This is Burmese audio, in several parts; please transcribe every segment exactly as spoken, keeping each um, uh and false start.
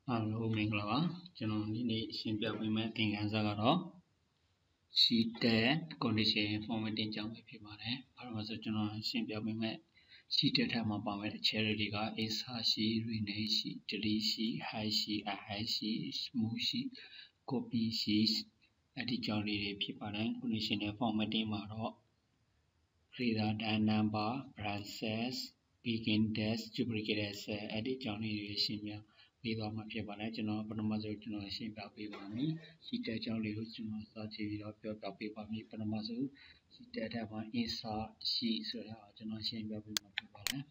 အားလုံးမင်္ဂလာပါကျွန်တော်ဒီနေ့ရှင်းပြပေးမယ့်သင်ခန်းစာကတော့ sheeted condition formatting ကြောင့်ဖြစ်ပါတယ်။ဘာလို့လဲဆိုတော့ကျွန်တော်ရှင်းပြပေးမယ့် sheeted ထက်မှာပါမယ့်အချက်တွေက insert sheet, rename sheet, delete sheet, hide sheet, hide sheet, move sheet, copy sheet အဲ့ဒီကြောင့်လေးတွေဖြစ်ပါတယ်။ conditional formatting မှာတော့ greater than number, branches, begin dash, duplicate cell အဲ့ဒီကြောင့်လေးတွေရှင်းပြပေးသွားမှာဖြစ်ပါတယ်ကျွန်တော်ပထမဆုံးကျွန်တော်ရှင်းပြပေးပါမယ်ရှိတဲ့ကြောင်းလေးကိုကျွန်တော်စာကြည့်ပြီးတော့ပြောပြပေးပါမယ်ပထမဆုံးရှိတဲ့ထက်မှာ insert ရှိဆိုတာကျွန်တော်ရှင်းပြပေးမှာဖြစ်ပါတယ်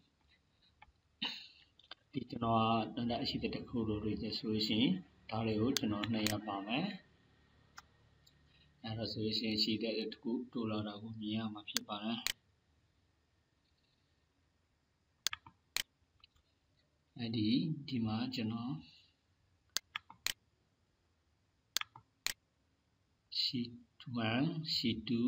ဒီကျွန်တော်ကတန်တဲ့အရှိတဲ့တစ်ခုလိုတွေဆိုရှင်ဒါတွေကိုကျွန်တော်နှိပ်ရပါမယ်အဲ့တော့ဆိုရှင်ရှိတဲ့တစ်ခုတိုးလာတာကိုမြင်ရမှာဖြစ်ပါတယ်အဲ့ဒီဒီမှာကျွန်တော် sheet one, sheet two,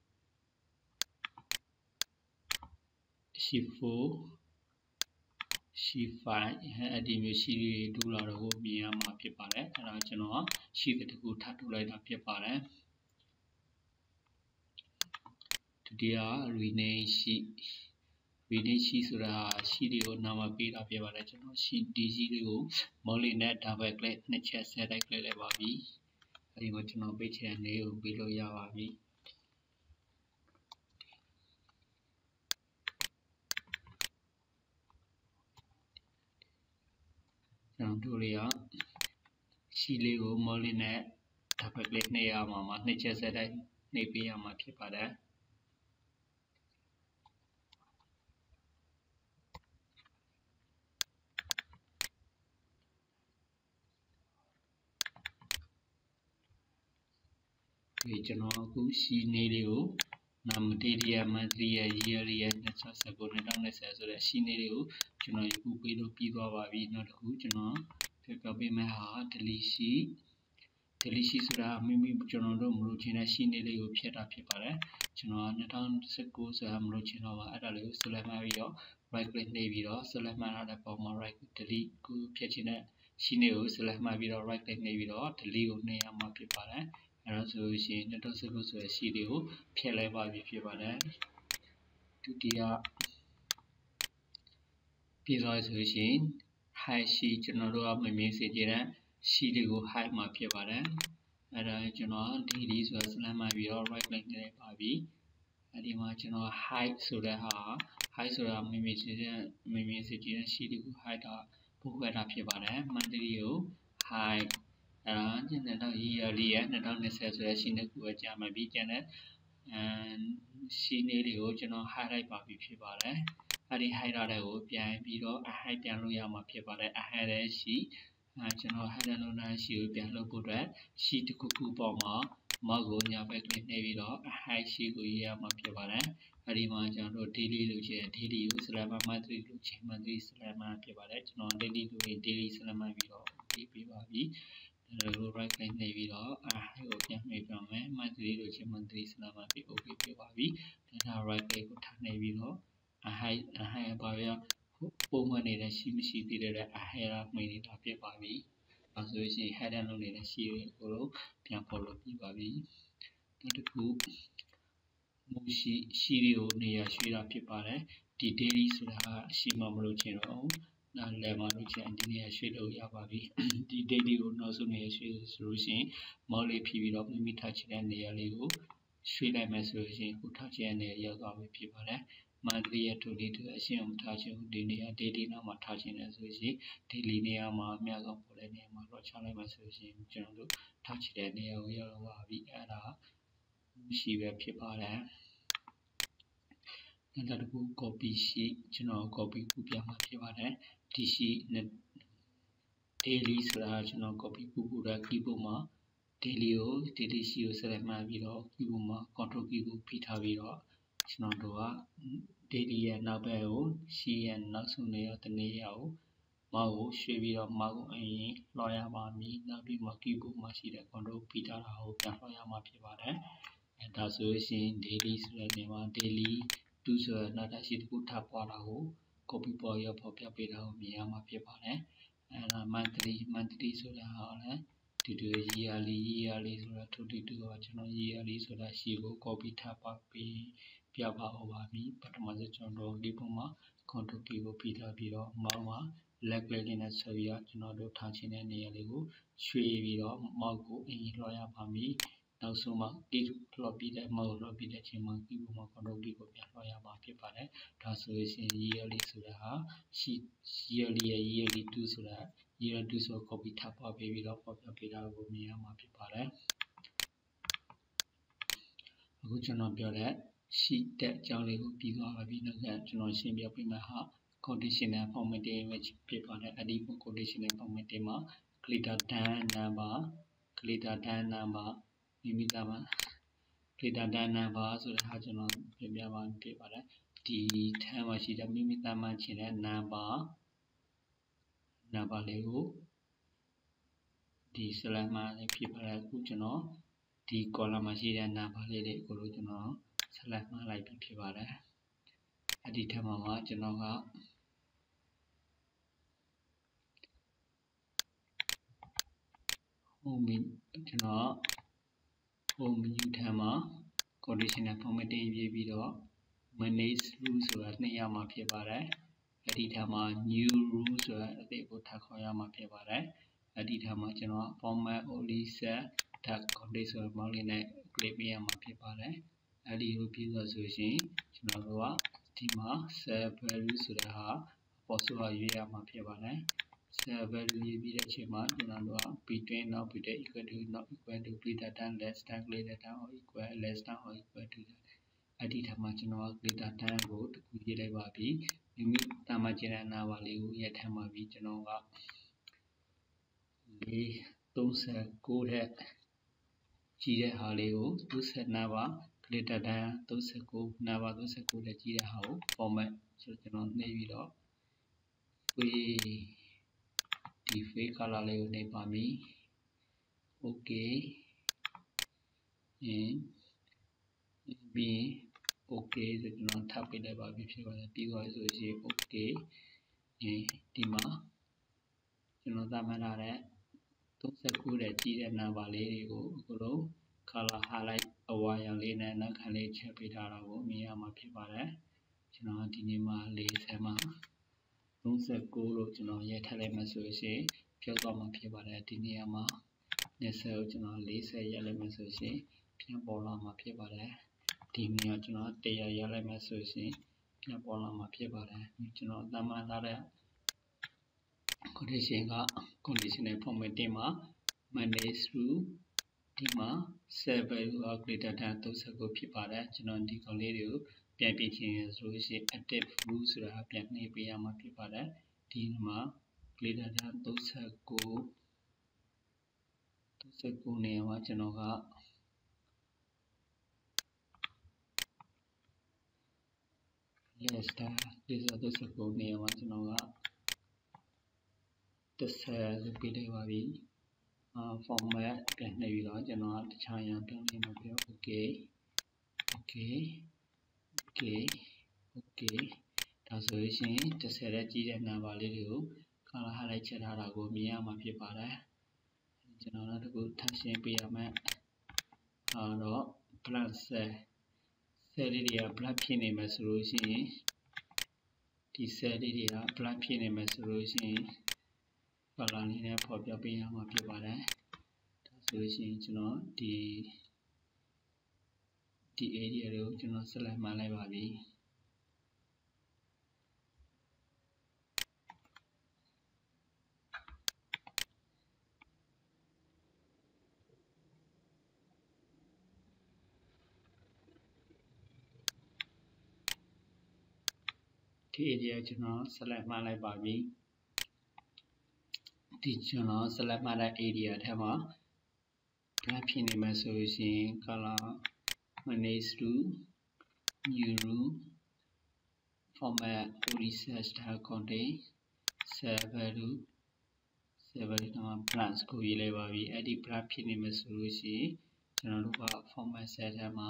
sheet four, sheet five အဲ့ဒီမျိုး sheet တွေတိုးလာတော့ကိုမြင်ရမှာဖြစ်ပါတယ်အဲ့ဒါကျွန်တော် sheet တစ်ခုထပ်တိုးလိုက်တာဖြစ်ပါတယ်ဒုတိယ rename sheet rename sheet ဆိုတာ sheet တွေကိုနာမပေးတာဖြစ်ပါတယ်ကျွန်တော် sheet ဒီ sheet တွေကို molly နဲ့ double click နှစ်ချက်ဆက်တိုက် click လိုက်ပါပြီအဲဒီမှာကျွန်တော် page ချန်လေးကိုပေးလို့ရပါပြီကျွန်တော်တို့လေးက sheet လေးကို molly နဲ့ double click နှိပ်ရမှာမှာနှစ်ချက်ဆက်တိုက်နှိပ်ပေးရမှာဖြစ်ပါတယ်ဒီကျွန်တော်အခု sheet လေးတွေကိုနာမတေးရ monthly ရ yearly ရ၂၀၁၉ ၂၀၂၀ဆိုတဲ့ sheet လေးတွေကိုကျွန်တော်အခုပေးလို့ပြီးသွားပါပြီနောက်တစ်ခုကျွန်တော်ပြပြပေးမယ့်ဟာ delete sheet delete sheet ဆိုတာမိမိကျွန်တော်တို့မလို့ချင်တဲ့ sheet လေးကိုဖျက်တာဖြစ်ပါတယ်ကျွန်တော်၂၀၁၉ဆိုတာမလို့ချင်တော့ပါအဲ့ဒါလေးကို select မှပြီးတော့ right click နှိပ်ပြီးတော့ select မှထားတဲ့ပုံမှာ right delete ကိုဖျက်ချင်တဲ့ sheet လေးကို select မှပြီးတော့ right click နှိပ်ပြီးတော့ delete ကိုနှိပ်ရမှာဖြစ်ပါတယ်အဲ့ဒါဆိုရင်၂၀၁၉ဆိုတဲ့ sheet လေးကိုဖျက်လိုက်ပါပြီဖြစ်ပါတယ်ဒုတိယပြီးသွားဆိုရင် hide sheet ကျွန်တော်တို့ကမမြင်စေချင်တဲ့ sheet လေးကို hide မှာဖြစ်ပါတယ်အဲ့ဒါကျွန်တော် delete ဆိုတာ select မှပြီးတော့ right click နှိပ်ပါပြီအဲ့ဒီမှာကျွန်တော် hide ဆိုတဲ့ဟာ hide ဆိုတာမမြင်စေချင်မမြင်စေချင်တဲ့ sheet လေးကို hide တာပို့ခွဲတာဖြစ်ပါတယ် monthly ကို hide အဲ့ဒါကျွန်တော် yearly ရ၂၀၂၀ဆိုတဲ့ sheet နှစ်ခုပဲကြာမှပြီးကျန်တဲ့အဲ sheet လေးတွေကိုကျွန်တော် hide လိုက်ပါပြီဖြစ်ပါတယ်အဲ့ဒီ hide ထားတဲ့ကိုပြန်ပြီးတော့ hide ပြန်လုပ်ရမှာဖြစ်ပါတယ် hide တဲ့ sheet အဲကျွန်တော် hide လုပ်တဲ့ sheet ကိုပြန်လုပ်ဖို့အတွက် sheet တစ်ခုခုပေါ်မှာ mouse ကိုညာဘက် click နှိပ်ပြီးတော့ hide sheet ကိုရေးရမှာဖြစ်ပါတယ်အဲ့ဒီမှာကျွန်တော်တို့ daily လို့ချင် daily ကို select မှ monthly လို့ချင် monthly select မှဖြစ်ပါတယ်ကျွန်တော် daily လို့ရင် daily select မှပြီးတော့ရေးပေးပါပြီအဲ့ဒါကို right click နှိပ်ပြီးတော့ hide ကိုပြန်နှိပ်ပြမယ် monthly လို့ချင် monthly select မှပြီး okay ပြပါပြီဒါ right click ကိုထပ်နှိပ်ပြီးတော့ hide hide ပါရပုံမှန်နေတဲ့ရှိမရှိသေးတဲ့ hide မှင်းနေတာဖြစ်ပါပြီအဲဆိုရင် header လုပ်နေတဲ့ရှိတွေကိုပြန်ပေါ်လို့ပြီးပါပြီနောက်တစ်ခုမို့ရှိရှိတွေကိုနေရာရွှေ့တာဖြစ်ပါတယ်ဒီ daily ဆိုတာရှိမှမလို့ချင်တော့နားလည်မှလို့ချင်ဒီနေရာရွှေ့လို့ရပါပြီဒီ daily ကိုနောက်ဆုံးနေရာရွှေ့ဆိုလို့ရှိရင် mouse လေးဖြည့်ပြီးတော့မိမိထားချင်တဲ့နေရာလေးကိုရွှေ့လိုက်မယ်ဆိုလို့ရှိရင်ကိုထားချင်တဲ့နေရာရောက်သွားပြီဖြစ်ပါတယ် monthly ရ daily တွေအရှင်းအောင်ထားချင်ဘူးဒီနေရာ daily နောက်မှာထားချင်တယ်ဆိုလို့ရှိရင် daily နေရာမှာအများဆုံးပေါ်တဲ့နေရာမှာတော့ချလိုက်မယ်ဆိုလို့ရှိရင်ကျွန်တော်တို့ထားချင်တဲ့နေရာကိုရောက်သွားပြီအဲ့ဒါရှိပဲဖြစ်ပါတယ်နောက်တစ်ခု copy sheet ကျွန်တော် copy ကူးပြမှာဖြစ်ပါတယ်ဒီ sheet daily ဆိုတာကျွန်တော် copy ကူးကူးတဲ့ keyboard မှာ daily ကို daily sheet ကို select မှပြီးတော့ keyboard မှာ control key ကိုဖိထားပြီးတော့ကျွန်တော်တို့က daily ရဲ့နောက်ဘက်ကို sheet ရဲ့နောက်ဆုံးနေရာတစ်နေရာကို mouse ကိုရွှေ့ပြီးတော့ mouse ကိုအရင်လွှာရပါမည်နောက်ပြီးမှ keyboard မှာရှိတဲ့ control ဖိထားတာကိုပြန်လွှာရမှာဖြစ်ပါတယ်အဲဒါဆိုရင် daily ဆိုတဲ့နေရာမှာ daily တူဆိုတဲ့နောက်တစ်ရှိတစ်ခုထပ်ပွားတာကို copy ပေါ်ရောက်ပေါ်ပြပေးတာကိုမြင်ရမှာဖြစ်ပါတယ်အဲ့ဒါ monthly monthly ဆိုတာဟောလဲတူတူ yearly yearly ဆိုတာတူတူတူတော့ကျွန်တော် yearly ဆိုတာရှေ့ကို copy ထားပါပြီးပြပါအောင်ပါပြီပထမဆုံးကျွန်တော်ဒီပုံမှာ control key ကိုပြီးထားပြီးတော့ mouse မှာ left click နဲ့ဆွဲပြီးတော့ကျွန်တော်တို့ထားချင်တဲ့နေရာလေးကိုရွှေ့ပြီးတော့ mouse ကိုအရင်လွှတ်ရပါမယ်နောက်ဆုံးမှာ key လွှတ်ပြီးတဲ့ mouse လွှတ်ပြီးတဲ့အချိန်မှာ key ပေါ်မှာ control key ကိုပြန်လွှတ်ရမှာဖြစ်ပါတယ်ဒါဆိုရင် yearly ဆိုတာဟာ yearly yearly two ဆိုတာ year two ဆို copy ထားပါပြီးတော့ပေါ်ပြပေးတာကိုမြင်ရမှာဖြစ်ပါတယ်အခုကျွန်တော်ပြောတဲ့ sheet တဲ့အကြောင်းလေးကိုပြီးသွားပါပြီနောက်ကကျွန်တော်ရှင်းပြပေးမှာဟာ conditional formatting ဖြစ်ပါတယ်အဲ့ဒီ conditional formatting မှာ greater than number greater than number မိမိသားမှာ greater than number ဆိုတာဟာကျွန်တော်ပြပြပါဖြစ်ပါတယ်ဒီထဲမှာရှိတဲ့မိမိသားမှာချင်တဲ့ number number လေးကိုဒီ slide မှာဖြစ်ပါတယ်အခုကျွန်တော်ဒီ column မှာရှိတဲ့ number လေးတွေကိုလို့ကျွန်တော် select မှာလိုက်ပြီးဖြစ်ပါတယ်အဲ့ဒီထက်မှာကျွန်တော်က home ကျွန်တော် home menu ထဲမှာ conditional formatting ရေးပြီးတော့ manage rule ဆိုတာနှိပ်ရမှာဖြစ်ပါတယ်အဲ့ဒီထက်မှာ new rule ဆိုတာအသစ်ကိုထပ်ခေါ်ရမှာဖြစ်ပါတယ်အဲ့ဒီထက်မှာကျွန်တော် format only set that condition ဆိုတဲ့ mouse လေးနဲ့ click ပေးရမှာဖြစ်ပါတယ်အဲ့ဒီလိုပြီးတော့ဆိုရင်ကျွန်တော်တို့ကဒီမှာ set value ဆိုတာဟာပေါ်ဆိုရွေးရမှာဖြစ်ပါတယ် set value ရေးပြီးတဲ့အချိန်မှာကျွန်တော်တို့က between not between equal to not equal to greater than less than greater than or equal less than or equal to အဲ့ဒီထက်မှာကျွန်တော်က greater than ကိုတခုရေးလိုက်ပါပြီမိမိတာမကျတဲ့နာပါလေးကိုရက်ထမ်းပါပြီကျွန်တော်ကလေးthirty-nineတဲ့ကြီးတဲ့ဟာလေးကိုthirty-nineပါ greater than thirty-nine number thirty-nineတဲ့ကြီးတဲ့ဟာကို format ဆိုကျွန်တော်နှိပ်ပြီးတော့ ဒီ fade color လေးကိုနှိပ်ပါမယ် okay in ပြီး okay ဆိုကျွန်တော်ထပ်ပေးလိုက်ပါပြီဖြစ်ပါတယ်ပြီးသွားဆိုရင် okay ဒီမှာကျွန်တော်သတ်မှတ်ထားတဲ့thirty-nineတဲ့ကြီးတဲ့ number လေးတွေကိုအခုလုံး color highlight အဝါရောင်လေးနဲ့နောက်ခံလေးချက်ပေးထားတာကိုမြင်ရမှာဖြစ်ပါတယ်ကျွန်တော်ဒီနေ့မှာfortyမှာthirty-nineလို့ကျွန်တော်ရေးထားလိုက်မှဆိုရင်ပြောက်သွားမှာဖြစ်ပါတယ်ဒီနေရာမှာtwentyကိုကျွန်တော်fortyရေးလိုက်မှဆိုရင်ပြန်ပေါ်လာမှာဖြစ်ပါတယ်ဒီနေရာကျွန်တော်one hundredရေးလိုက်မှဆိုရင်ပြန်ပေါ်လာမှာဖြစ်ပါတယ်ကျွန်တော်သတ်မှတ်ထားတဲ့ condition က conditional formatting မှာ manage through ဒီမှာ set value of greater than thirty-nineဖြစ်ပါတယ်ကျွန်တော်ဒီကောင်လေးတွေကိုပြန်ပြင်ချင်ရဆိုလို့ရှိရင် active rule ဆိုတာပြန်နှိပ်ပေးရမှာဖြစ်ပါတယ်ဒီမှာ greater than thirty-nine thirty-nineနေရာမှာကျွန်တော်က less than thirty-nineနေရာမှာကျွန်တော်ကthirtyဆိုပေးလိုက်ပါပြီformat ပြန်နှိပ်ပြီးတော့ကျွန်တော်ကတခြားရန်ပြောင်းနေမှာပြော okay okay okay okay ဒါဆိုရင်thirtyတဲ့ကြီးတဲ့ number လေးတွေကို color highlight ချက်ထားတာကိုမြင်ရမှာဖြစ်ပါတယ်ကျွန်တော်တို့တခုထပ်ရှင်းပေးရမယ်အဲတော့ blank cell cell လေးတွေက blank ဖြစ်နေမှာဆိုလို့ရှိရင်ဒီ cell လေးတွေက blank ဖြစ်နေမှာဆိုလို့ရှိရင် color လေးနဲ့ဖော်ပြပေးရမှာဖြစ်ပါတယ်ဒါဆိုရင်ကျွန်တော်ဒီဒီ area တွေကိုကျွန်တော် select မှလိုက်ပါပြီဒီ area ကျွန်တော် select မှလိုက်ပါပြီဒီကျွန်တော် select မှတဲ့ area ထဲမှာ black ဖြစ်နေမှာဆိုရင် color manage to new rule format only set that contain set value set value တော့ plus ကိုရေးလိုက်ပါပြီအဲ့ဒီ black ဖြစ်နေမှာဆိုလို့ရှိရင်ကျွန်တော်တို့က format set ထဲမှာ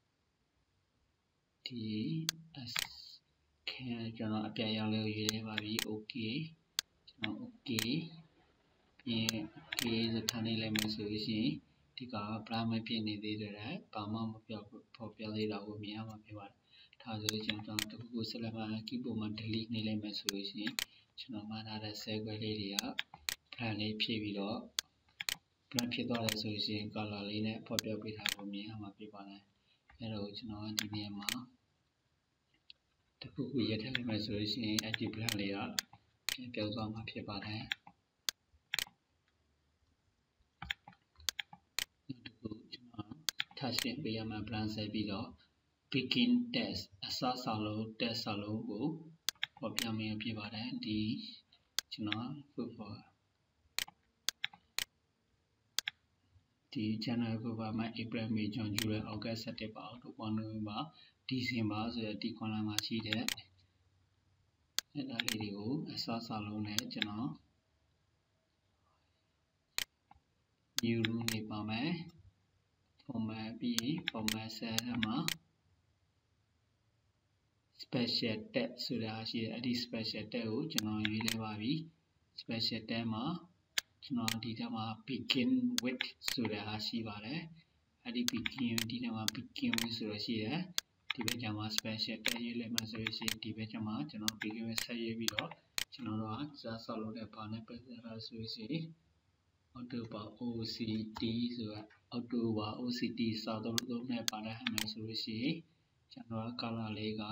ဒီ s ကျွန်တော်အပြည့်အရောင်လေးကိုရေးလိုက်ပါပြီ okay ကျွန်တော် okay K ပြင် K ဆိုထားနေလိုက်မယ်ဆိုလို့ရှိရင်ဒီကဘရာမဖြစ်နေသေးတယ်ဘာမှမပြောပေါ်ပြသေးတာကိုမြင်ရမှာဖြစ်ပါတယ်ဒါဆိုလို့ကျွန်တော်တခုခုဆက်လက်မှာ keyboard မှာ delete နေလိုက်မယ်ဆိုလို့ရှိရင်ကျွန်တော်မှတ်ထားတဲ့ cell ခွဲလေးတွေက brand လေးဖြည့်ပြီးတော့ brand ဖြစ်သွားတယ်ဆိုလို့ရှိရင် color လေးနဲ့ပေါ်ပြပေးထားဖို့မြင်ရမှာဖြစ်ပါတယ်အဲ့တော့ကျွန်တော်ဒီနေရာမှာတခုခုရထည့်လိုက်မယ်ဆိုလို့ရှိရင်အဲ့ဒီ brand လေးကပြန်ပြောင်းသွားမှာဖြစ်ပါတယ်ထပ်ရှင်းပေးရမှာ brand ဆက်ပြီးတော့ begin test အစစာလုံး test စာလုံးကိုပေါ်ပြမယ်ဖြစ်ပါတယ်ဒီကျွန်တော် for ဒီ channel ကိုပါမှာ April May June July August September October November December ဆိုတဲ့ဒီ column မှာရှိတဲ့အဲ့ဒါလေးတွေကိုအစစာလုံးနဲ့ကျွန်တော် new rule နေပါမယ် format ပြီး format cell မှာ special tag ဆိုတာရှိတယ်အဲ့ဒီ special tag ကိုကျွန်တော်ရွေးလိုက်ပါပြီ special tag မှာကျွန်တော်ဒီထဲမှာ begin with ဆိုတာရှိပါတယ်အဲ့ဒီ begin ဒီထဲမှာ begin with ဆိုတာရှိတယ်ဒီဘက်ကျမှ special tag ရွေးလိုက်မှဆိုလို့ရှိရင်ဒီဘက်ကျမှကျွန်တော် begin with ဆက်ရွေးပြီးတော့ကျွန်တော်တို့ကစာဆောက်လုပ်တဲ့ဘာနဲ့ပတ်သက်တာဆိုလို့ရှိရင် October โอ ซี ที ဆိုတာ October โอ ซี ที စာသုံးလုံးနဲ့ပါတဲ့ဟာမျိုးဆိုလို့ရှိရင်ကျွန်တော်က color လေးက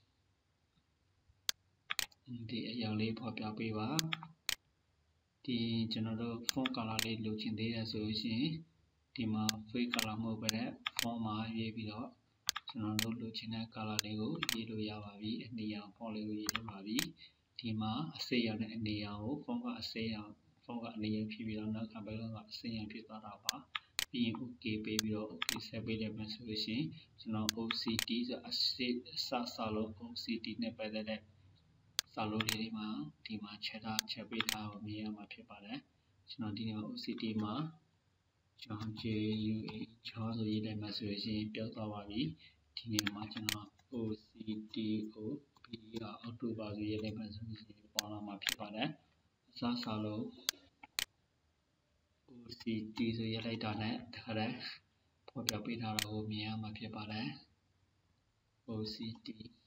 ဒီအရာလေးဖော်ပြပေးပါဒီကျွန်တော်တို့ font color လေးလိုချင်သေးတယ်ဆိုလို့ရှိရင်ဒီမှာ fade color မဟုတ်ဘဲနဲ့ font မှာရေးပြီးတော့ကျွန်တော်တို့လိုချင်တဲ့ color လေးကိုရေးလို့ရပါပြီအနေရောင် font လေးကိုရေးလို့ပါပြီဒီမှာအစိမ်းရောင်နဲ့အနေရောင်ကို font ကအစိမ်းရောင် font ကအနေရောင်ဖြစ်ပြီးတော့နောက်ခံဘက်ကအစိမ်းရောင်ဖြစ်သွားတာပါပြီးရင် okay ပေးပြီးတော့ okay ဆက်ပေးလိုက်မယ်ဆိုလို့ရှိရင်ကျွန်တော် โอ ซี ที ဆိုအစစ်အစစာလုံး โอ ซี ที နဲ့ပတ်သက်တဲ့စာလုံးလေးတွေမှာဒီမှာချက်ထားချက်ပေးထားကိုမြင်ရမှာဖြစ်ပါတယ်ကျွန်တော်ဒီနေရာ โอ ซี ที မှာ John J U A John ဆိုရေးလိုက်မှဆိုလို့ရှိရင်ပြောက်သွားပါပြီဒီနေရာမှာကျွန်တော် โอ ซี ที ကိုပြီးတော့ October ဆိုရေးလိုက်မှဆိုလို့ရှိရင်ပေါ်လာမှာဖြစ်ပါတယ်အစစာလုံး โอ ซี ที ဆိုရေးလိုက်တာနဲ့တခါတည်းပေါ်ပြပေးထားတာကိုမြင်ရမှာဖြစ်ပါတယ် โอ ซี ที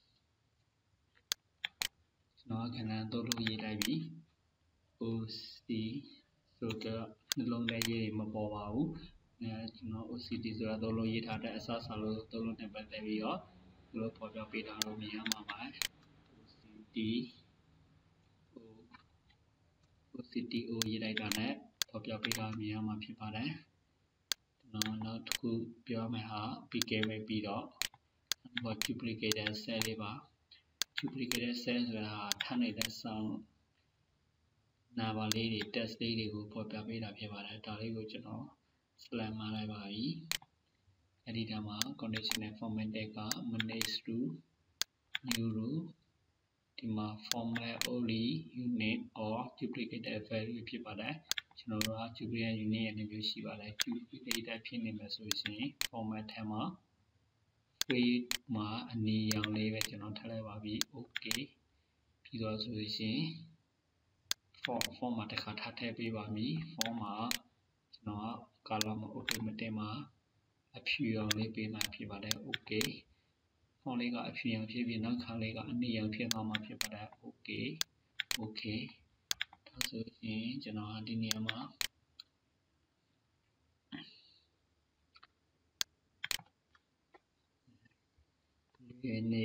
ကျွန်တော်ခဏသုံးလို့ရေးလိုက်ပြီ โอ ซี ဆိုတော့နှလုံးထဲရေးမပေါ်ပါဘူးအဲကျွန်တော် โอ ซี ที ဆိုတာသုံးလို့ရေးထားတဲ့အစစာလုံးသုံးလို့နဲ့ပတ်သက်ပြီးတော့ဒီလိုပေါ်ပြပေးထားလို့မြင်ရမှာပါ โอ ซี ที โอ ซี ที O ရေးလိုက်တာနဲ့ပေါ်ပြပေးထားမြင်ရမှာဖြစ်ပါတယ်ကျွန်တော်နောက်တစ်ခုပြောမယ်ဟာ begin ပဲပြီးတော့ duplicate cell လေးပါ duplicate cell ဆိုတာထပ်နေတဲ့ sound နာပါလေးတွေ text လေးတွေကိုပေါ်ပြပေးတာဖြစ်ပါတယ်ဒါလေးကိုကျွန်တော် select မှာလိုက်ပါပြီအဲ့ဒီတမှာ conditional formatting က manage to new rule ဒီမှာ format only unit or duplicate value ဖြစ်ပါတယ်ကျွန်တော်တို့က duplicate unit ရဲ့မျိုးရှိပါတယ် duplicate ဖြစ်နေမှာဆိုရင် format ထဲမှာ fade မှာအနေရောင်လေးပဲကျွန်တော်ထည့်လိုက်ပါပြီ okay ပြီးတော့ဆိုလို့ရှိရင် font font မှာတစ်ခါထပ်ထည့်ပေးပါပြီ font မှာကျွန်တော်က color မှာ automatic မှာအဖြူရောင်လေးပေးမှဖြစ်ပါတယ် okay font လေးကအဖြူရောင်ဖြစ်ပြီးနောက်ခါလေးကအနီရောင်ဖြစ်သွားမှာဖြစ်ပါတယ် okay okay ဒါဆိုရင်ကျွန်တော်ဒီနေရာမှာဒီနေ့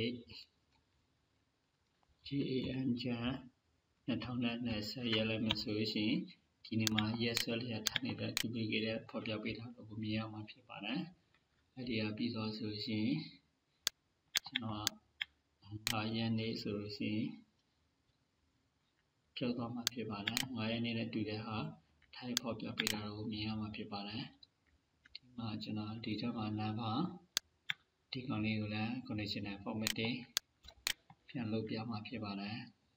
J A N ဂျန်နှစ်ထောင်နဲ့ဆယ်ရလိုက်မယ်ဆိုလို့ရှိရင်ဒီနေ့မှာ yes ဆိုရထားနေတဲ့ duplicate ဖော်ပြပေးထားလို့ကိုမြင်ရမှာဖြစ်ပါတယ်အဲ့ဒီအပြီးသွားဆိုလို့ရှိရင်ကျွန်တော်ငါးရက်နေ့ဆိုလို့ရှိရင်ပြောက်သွားမှာဖြစ်ပါတယ်ငါးရက်နေ့နဲ့တူတဲ့ဟာထိုင်ဖော်ပြပေးထားလို့ကိုမြင်ရမှာဖြစ်ပါတယ်ဒီမှာကျွန်တော်ဒီချက်မှာ number ဒီကောင်လေးကိုလည်း conditional formatting ပြန်လုပ်ပြမှာဖြစ်ပါတယ်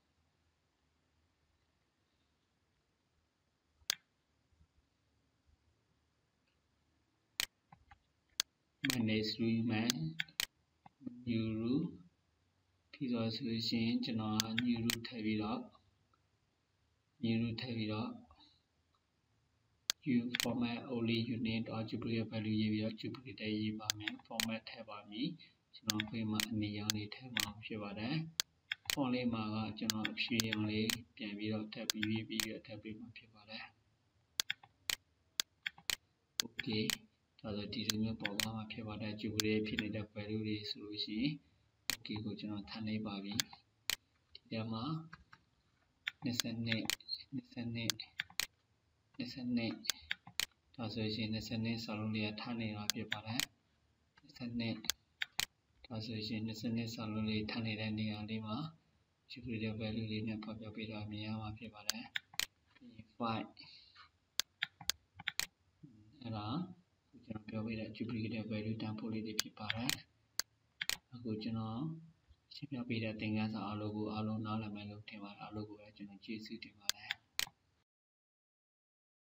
manage rule မှာ new rule ပြီးတော့ဆိုလို့ရှိရင်ကျွန်တော် new rule ထည့်ပြီးတော့ new ထည့်ပြီးတော့ u format only unit or duplicate value ရေးပြီးတော့ duplicate ရေးပါမယ် format ထည့်ပါမည်ကျွန်တော်ဖေးမှာအနေရောင်လေးထည့်မှာဖြစ်ပါတယ် font လေးမှာကကျွန်တော်အဖြူရောင်လေးပြန်ပြီးတော့ထပ်ပြီးရေးပြီးတော့ထပ်ပေးမှာဖြစ်ပါတယ် okay ဒါဆိုဒီလိုမျိုးပေါ်သွားမှာဖြစ်ပါတယ် duplicate ဖြစ်နေတဲ့ value တွေဆိုလို့ရှိရင် okay ကိုကျွန်တော်ထပ်နေပါပြီဒီထဲမှာ22 22 22ဒါဆိုရင်22စာလုံးလေးကထားနေတာဖြစ်ပါတယ်22ဒါဆိုရင်22စာလုံးလေးထားနေတဲ့နေရာလေးမှာ duplicate value လေးနဲ့ဖော်ပြပေးတာမြင်ရမှာဖြစ်ပါတယ်five အဲ့ဒါကျွန်တော်ပြောပေးတဲ့ duplicate value တန်ဖိုးလေးတွေဖြစ်ပါတယ်အခုကျွန်တော်ရှင်းပြပေးတဲ့သင်ခန်းစာအားလုံးကိုအားလုံးနားလည်မယ်လို့ထင်ပါတယ်အားလုံးကိုလည်းကျွန်တော်ကျေးဇူးတင်ပါတယ်